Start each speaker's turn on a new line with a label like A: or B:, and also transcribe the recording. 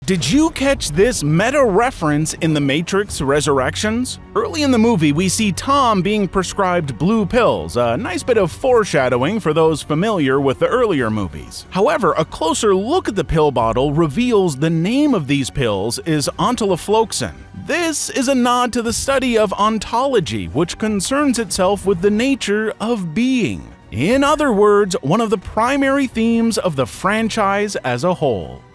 A: Did you catch this meta reference in The Matrix Resurrections? Early in the movie, we see Tom being prescribed blue pills, a nice bit of foreshadowing for those familiar with the earlier movies. However, a closer look at the pill bottle reveals the name of these pills is Ontolofloxin. This is a nod to the study of ontology, which concerns itself with the nature of being. In other words, one of the primary themes of the franchise as a whole.